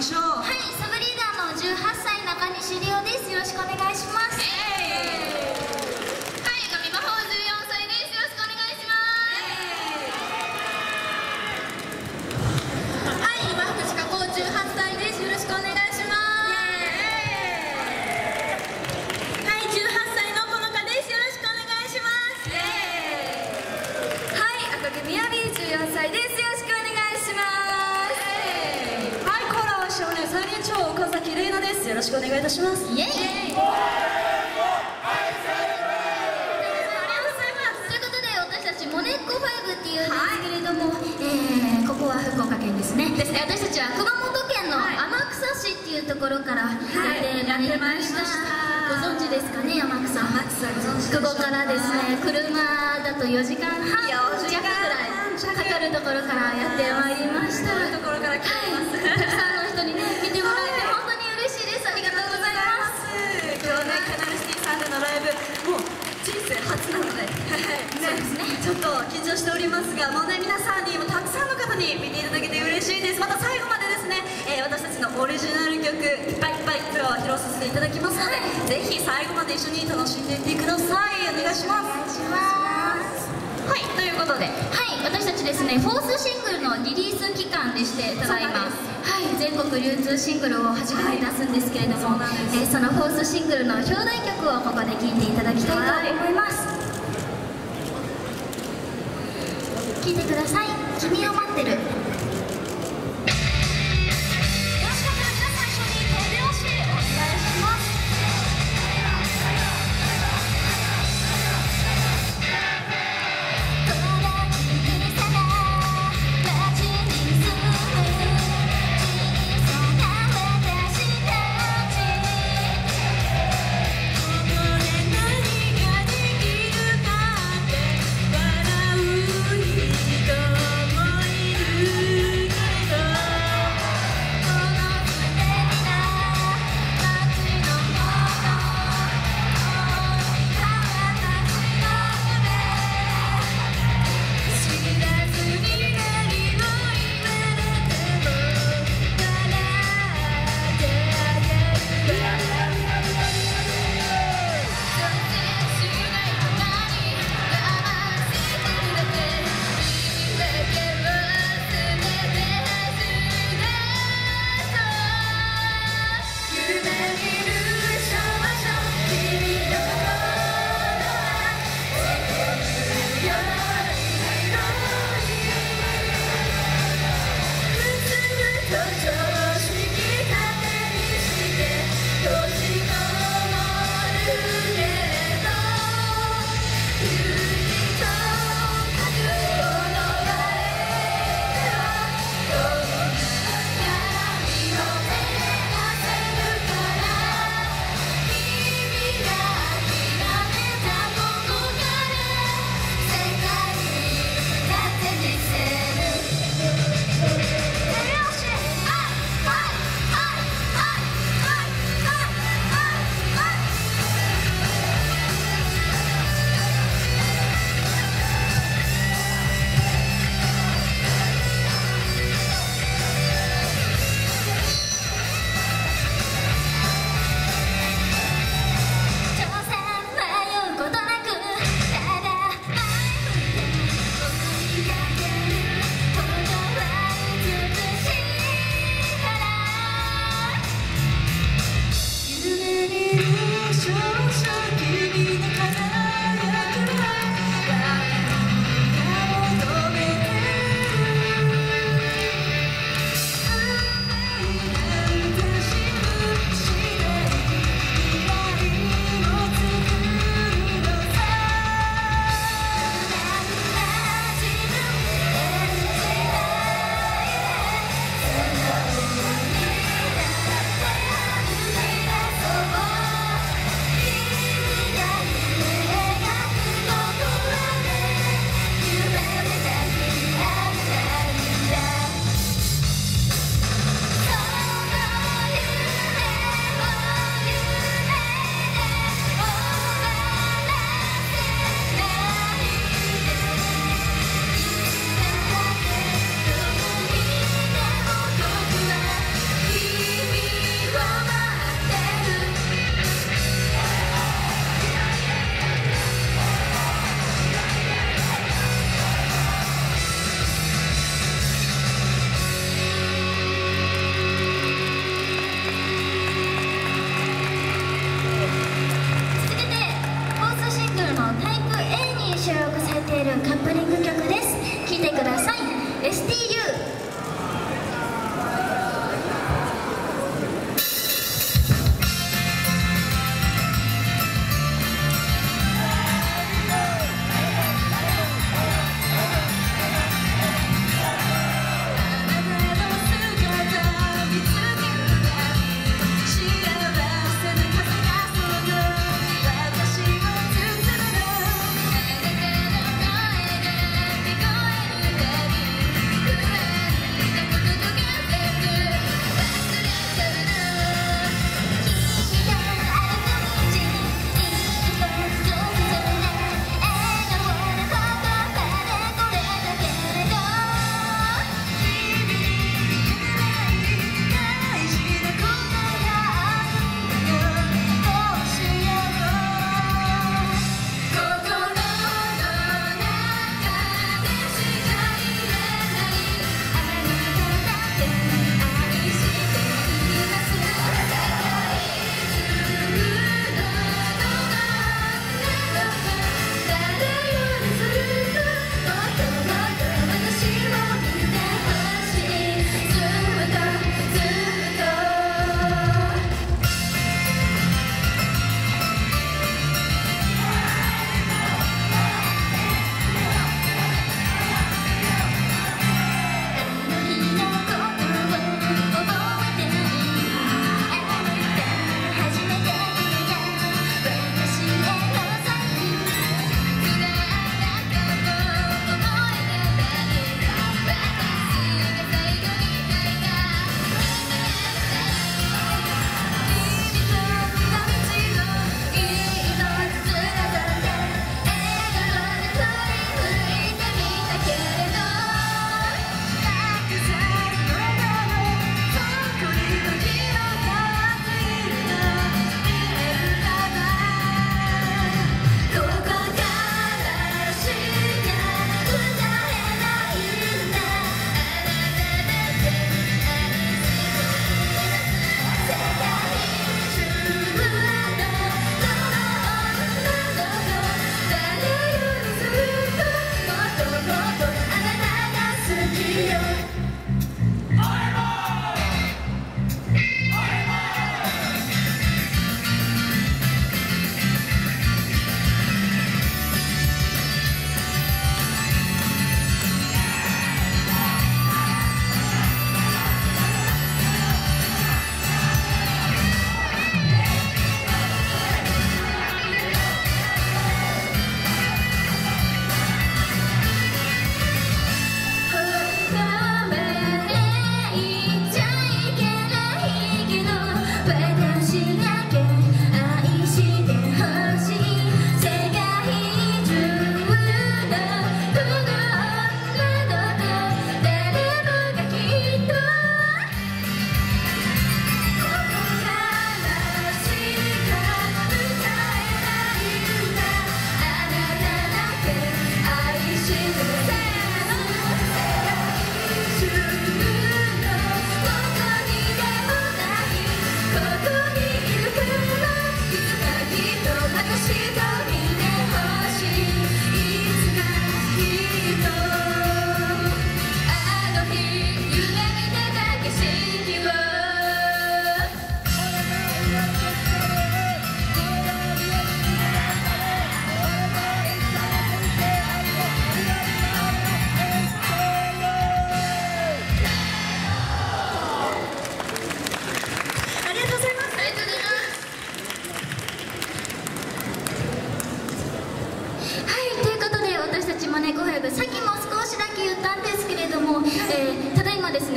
ましょう。 はい、サブリーダーの18歳中西りおです。よろしくお願いします。はい、上真帆14歳です。よろしくお願いします。はい、今福士加工18歳です。よろしくお願いします。はい、18歳のこのかです。よろしくお願いします。はい、赤木みやび14歳です。よろしくお願いします。 はい、コーラは少年最年長岡崎玲奈です。よろしくお願いいたします。 イエイ。ということで私たちモネッコ5っていうんですけれども、ここは福岡県ですね。私たちは熊本県の天草市っていうところからやってまいりました。ご存知ですかね、天草。ここからですね、車だと4時間半弱ぐらいかかるところからやってまいりました。たくさんの人にね見てもらえて本当に嬉しいです。ありがとうございます。 今日ね、カナルシティさんでのライブ、もう人生初なので、そうですね、ちょっと緊張しておりますが、もうね、皆さんにもたくさんの方に見ていただけて嬉しいです。また最後までですね、私たちのオリジナル曲いっぱいいっぱい今日は披露させていただきますので、ぜひ最後まで一緒に楽しんでいってください。お願いします。 はい、ということで、はい、私たちですね、フォースシングルのリリース期間でして、ただいま、はい、全国流通シングルを初めて出すんですけれども、そのフォースシングルの表題曲をここで聴いていただきたいと思います。聴いてください。君を待ってる。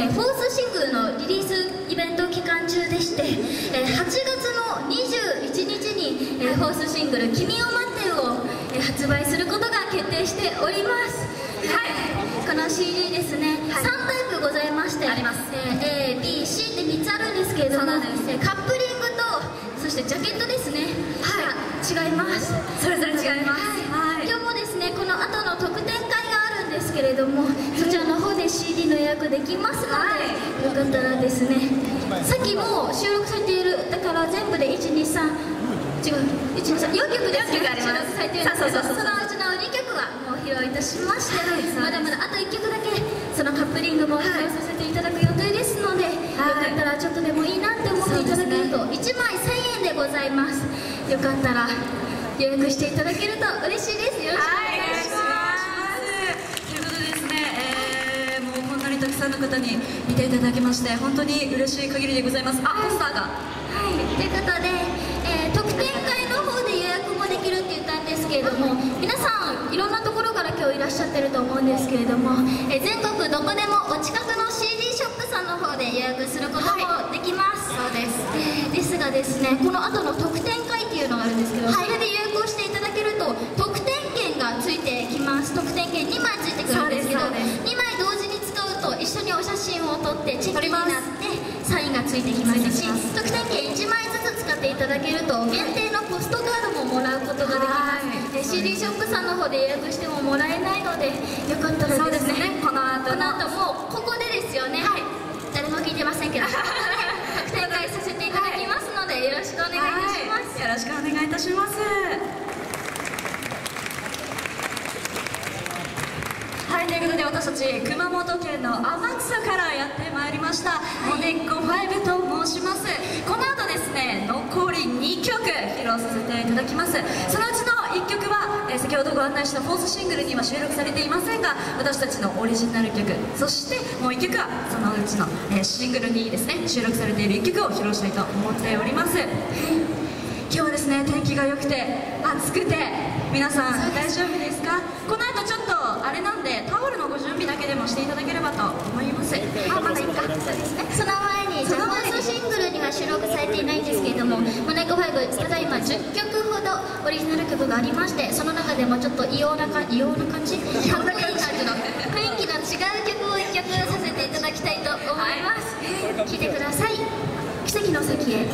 フォースシングルのリリースイベント期間中でして、8月の21日に、フォースシングル「君を待ってる」を、発売することが決定しております。はい、この CD ですね、3タイプございまして、あります、A、B、C って3つあるんですけれども、カップリングとそしてジャケットですね、違います。 それぞれ違います。 今日もですね、この後の特典会があるんですけれども、そちらの方で CD の予約できますので、よかったらですね、さっきも収録されている、だから全部で123違う123 4曲ですね、収録されているんですけど、そのうちの2曲はもう披露いたしまして、まだまだあと1曲だけそのカップリングも披露させていただく予定ですので、よかったらちょっとでもいいなって思っていただけると、1枚1000円でございます。よかったら予約していただけると嬉しいです。よろしくお願いします。 ということでですね、もうこんなにたくさんの方に見ていただきまして本当に嬉しい限りでございます。ポスターがということで、特典会の方で予約もできるって言ったんですけれども、皆さんいろんなところから今日いらっしゃってると思うんですけれども、全国どこでもお近くの CD ショップさんの方で予約することもできます。そうです。ですがですね、この後の特典会っていうのがあるんですけど、それで予約をしていただけると特典券がついてきます。特典券2枚ついてくるんですけど、2枚同時に使うと一緒にお写真を撮ってチェキになってサインがついてきますし、特典券1枚ずつ使っていただけると限定のポストカードももらうことができます。CD ショップさんの方で予約してももらえないので、よかったらですね、この後もうここでですよね、誰も聞いてませんけど特典会させていただきますので、よろしくお願いいたします。 よろしくお願いいたします。はい、ということで私たち熊本県の天草からやってまいりましたモネッコ5と申します。この後ですね、残り2曲披露させていただきます。そのうちの1曲は、先ほどご案内したフォースシングルには収録されていませんが、私たちのオリジナル曲、そしてもう1曲はそのうちの、シングルにですね収録されている1曲を披露したいと思っております。今日はですね、天気が良くて暑くて、皆さん大丈夫ですか？この後ちょっとあれなんでタオルのご準備だけでもしていただければと思います。 まだいいか。その前に、フォースシングルには収録されていないんですけれども、モネッコ5、ただいま10曲ほどオリジナル曲がありまして、その中でもちょっと異様な感じ、かっこいい感じの雰囲気の違う曲を1曲させていただきたいと思います。聴いてください。奇跡の先へ。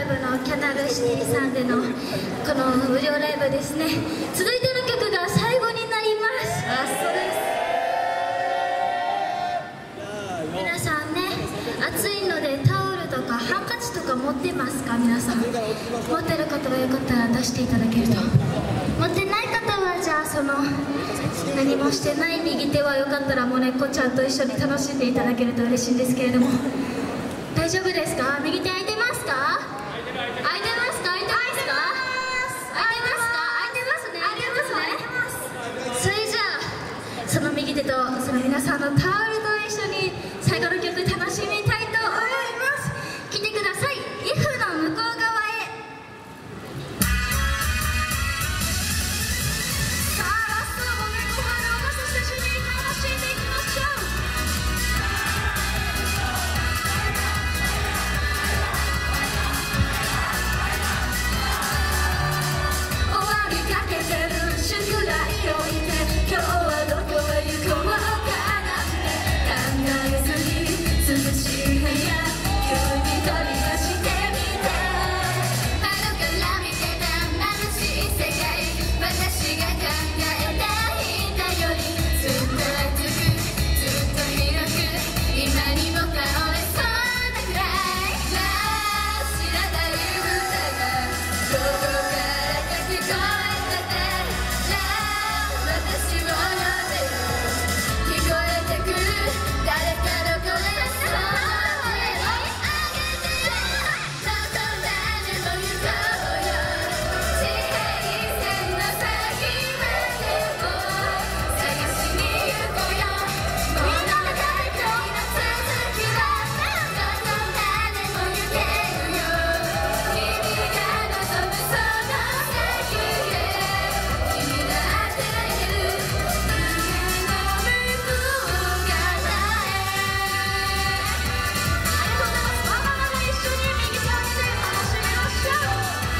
ブのキャナルシティさんでのこの無料ライブですね。続いての曲が最後になります。ラストです。皆さんね、暑いのでタオルとかハンカチとか持ってますか？皆さん持ってる方はよかったら出していただけると。持ってない方はじゃあその何もしてない右手はよかったらもねっこちゃんと一緒に楽しんでいただけると嬉しいんですけれども、大丈夫ですか？右手空いてますか？空いてますか？空いてますか？空いてますか？空いてますね。空いてますね。それじゃあその右手とその皆さんのタオルと一緒に最後の曲楽しみたいと思います。来てください。イフの向こう側へ。さあラストもね、後半の私たち一緒に楽しんでいきましょう。終わりかけてる宿題を置いて、今日はどこへ行こうかなって考えずに涼しい部屋急に飛び出してみて、窓から見てた眩しい世界、私が考えたいんだよりずっと熱くずっと広く今にも倒れそうなくらい、知らない歌がどこからか聞こえてて、私を呼んでる聞こえてくる誰かの声がそう声を上げてよ、どこまでも行こうよ、地平線の先までも探しに行こうよ、物語の続きはどこまでも行けるよ、君が望むその先へ君が当てる夢の向こう側へ。ありがとうございます。ママママ一緒に右手を上げて楽しみましょう。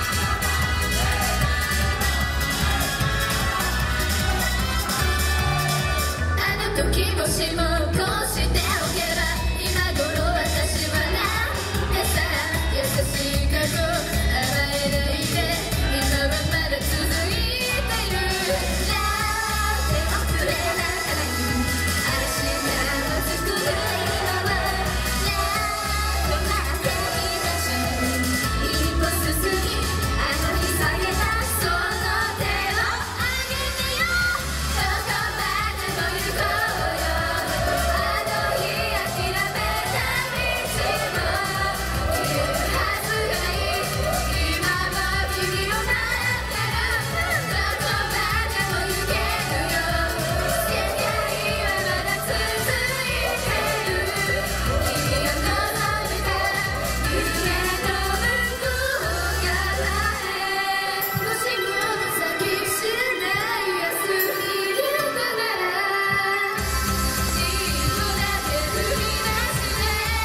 あの時もしもこうしておけば今頃私はなんてさ、優しい過去甘えないで今はまだ続いてる、なんて遅れながらに明日を作る今はなんとなっていたし、一歩進みあの日下げたその手を上げてよ、どこまでも行こうよ、あの日諦めた道も消えるはずがない、今も君を待ってる、どこまでも行けるよ、世界はまだ続いてる、君が望んだ夢の向こう側へ、もしも先しない明日にいるのなら一歩だけ踏み出して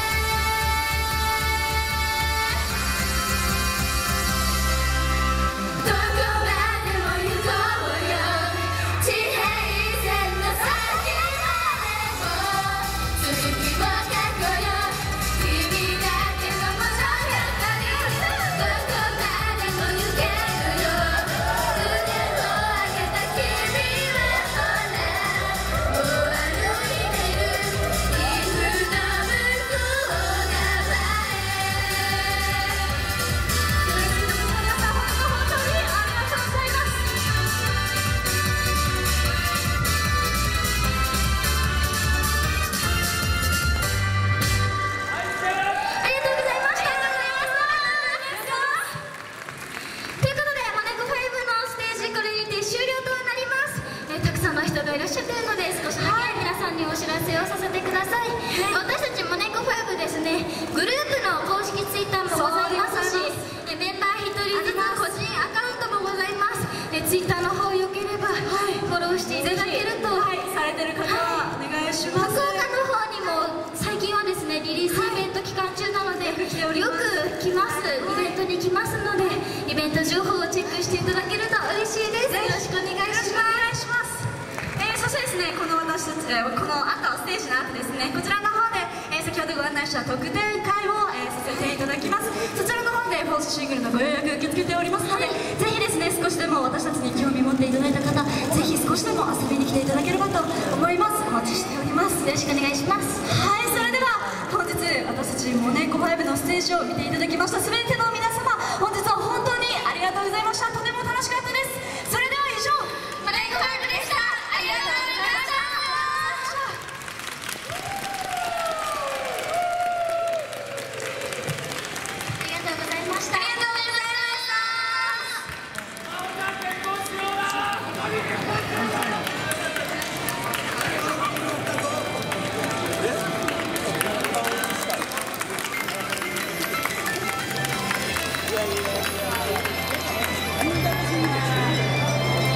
どこまでも行こうよ、地平線の先までも続きを書こうよ、君だけの物語、どこまでも行けるよ、腕を上げた君はほらもう歩いてるイフの向こう側へ。皆さん本当にありがとうございます。ありがとうございました。ということでモネコ5のステージこれにて終了となります。たくさんの人がいらっしゃっているので少しだけ皆さんにお知らせをさせてください。私たちモネコ5ですね、グループの公式ツイッターもございますし、メンバー1人ずつ個人アカウントもございます。ツイッターの方よければフォローしていただけると、 されてる方はお願いします。 福岡の方にも最近はですねリリースイベント期間中なので、よく来ます、イベントに来ますので、イベント情報をチェックしていただけると嬉しいです。よろしくお願いします。 そしてですね、この私たちこの後ステージの後ですね、こちらの方で先ほどご案内した特典会をさせていただきます。そちらの方でフォファーストシングルのご予約受け付けておりますので、ぜひですね、少しでも私たちに興味持っていただいた方、ぜひ少しでも遊びに来ていただければと思います。お待ちしております。よろしくお願いします。はい、それでは本日私たちモネコ5のステージを見ていただきました全ての皆様、本日は本当にありがとうございました。とても楽しかったです。それでは以上、 モネコ5でした。ありがとうございました。ありがとうございました。ありがとうございました。